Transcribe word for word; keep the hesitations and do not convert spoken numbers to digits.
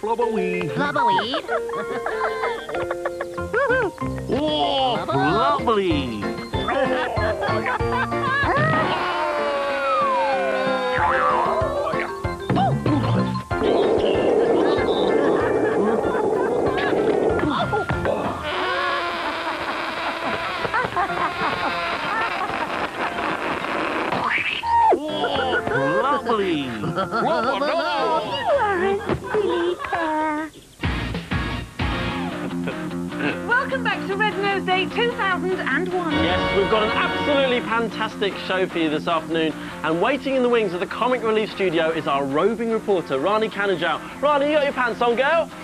flubberweed. Flubberweed? Oh, lovely. Lovely. Oh, no. You are a silly pair. Welcome back to Red Nose Day two thousand one. Yes, we've got an absolutely fantastic show for you this afternoon, and waiting in the wings of the Comic Relief Studio is our roving reporter, Rani Kanajau. Rani, you got your pants on, girl?